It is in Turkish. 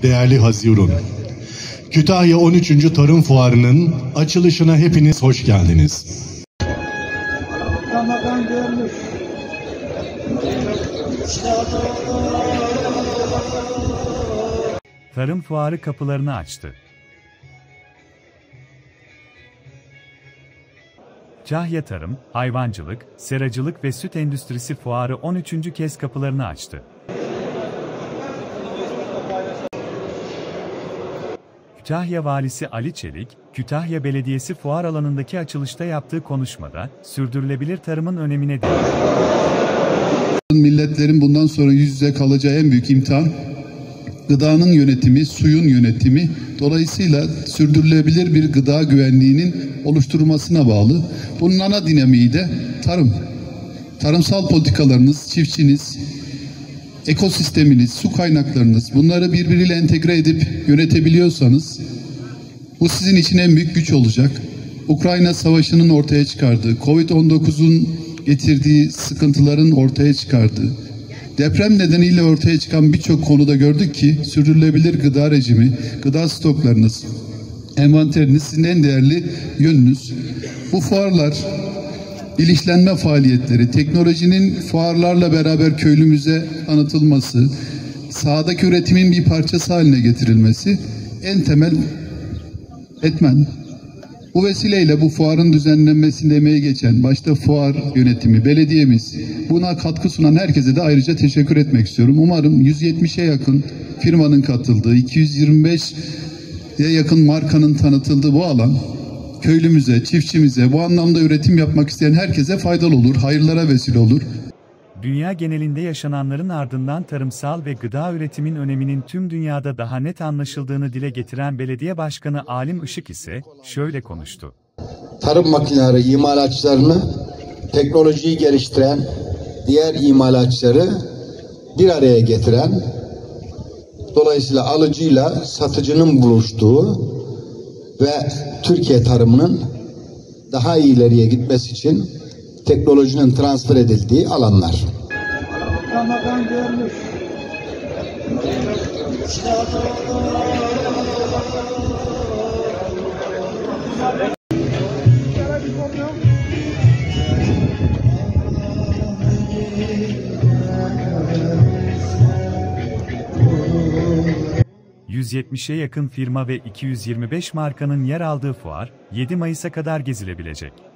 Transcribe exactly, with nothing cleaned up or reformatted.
değerli Hazirun. Kütahya on üçüncü Tarım Fuarı'nın açılışına hepiniz hoş geldiniz. Ramazan görmüş. Tarım Fuarı kapılarını açtı. Kütahya Tarım, Hayvancılık, Seracılık ve Süt Endüstrisi Fuarı on üçüncü kez kapılarını açtı. Kütahya Valisi Ali Çelik, Kütahya Belediyesi fuar alanındaki açılışta yaptığı konuşmada, sürdürülebilir tarımın önemine değindi. Milletlerin bundan sonra yüz yüze kalacağı en büyük imtihan, gıdanın yönetimi, suyun yönetimi, dolayısıyla sürdürülebilir bir gıda güvenliğinin oluşturulmasına bağlı. Bunun ana dinamiği de tarım. Tarımsal politikalarınız, çiftçiniz, ekosisteminiz, su kaynaklarınız, bunları birbiriyle entegre edip yönetebiliyorsanız, bu sizin için en büyük güç olacak. Ukrayna Savaşı'nın ortaya çıkardığı, kovid on dokuzun getirdiği sıkıntıların ortaya çıkardığı, deprem nedeniyle ortaya çıkan birçok konuda gördük ki sürdürülebilir gıda rejimi, gıda stoklarınız, envanteriniz sizin en değerli yönünüz. Bu fuarlar, bilinçlenme faaliyetleri, teknolojinin fuarlarla beraber köylümüze tanıtılması, sahadaki üretimin bir parçası haline getirilmesi en temel etmen. Bu vesileyle bu fuarın düzenlenmesinde emeği geçen, başta fuar yönetimi, belediyemiz, buna katkı sunan herkese de ayrıca teşekkür etmek istiyorum. Umarım yüz yetmişe yakın firmanın katıldığı, iki yüz yirmi beşe yakın markanın tanıtıldığı bu alan, köylümüze, çiftçimize, bu anlamda üretim yapmak isteyen herkese faydalı olur, hayırlara vesile olur. Dünya genelinde yaşananların ardından tarımsal ve gıda üretimin öneminin tüm dünyada daha net anlaşıldığını dile getiren Belediye Başkanı Alim Işık ise şöyle konuştu. Tarım makineleri imalatçılarını, teknolojiyi geliştiren diğer imalatçıları bir araya getiren, dolayısıyla alıcıyla satıcının buluştuğu ve Türkiye tarımının daha iyi ileriye gitmesi için teknolojinin transfer edildiği alanlar. Ramazan görmüş. yüz yetmişe yakın firma ve iki yüz yirmi beş markanın yer aldığı fuar, yedi Mayıs'a kadar gezilebilecek.